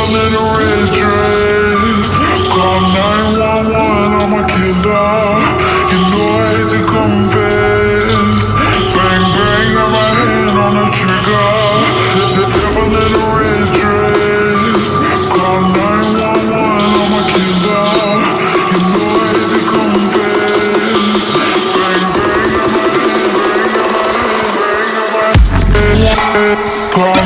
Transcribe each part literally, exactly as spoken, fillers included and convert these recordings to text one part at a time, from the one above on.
devil in a red dress. Call nine one one, I'm a killer. You know I hate to confess. Bang bang, got my hand on the trigger. The, the devil in a red dress. Call nine one one, I'm a killer. You know I hate to confess. Bang bang, got my hand, bang, got my hand, bang, got my hand. Call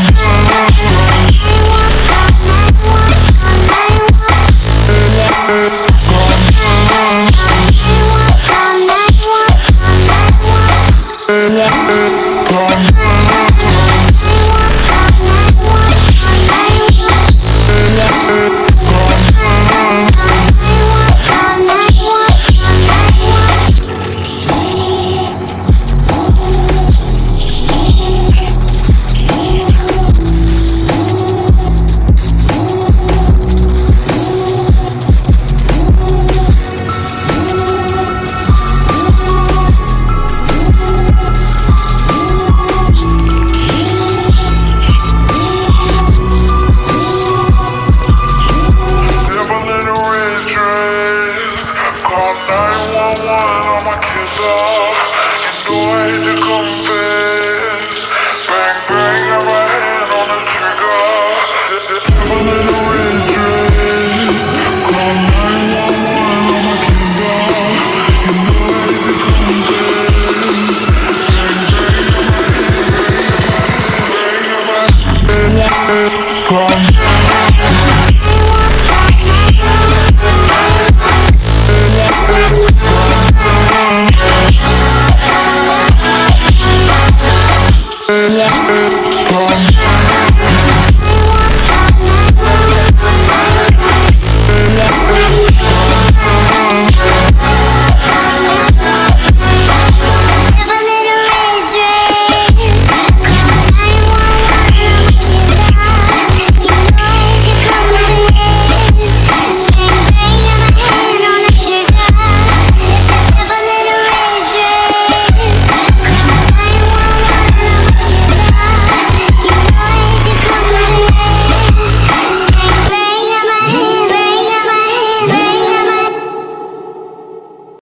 Yeah.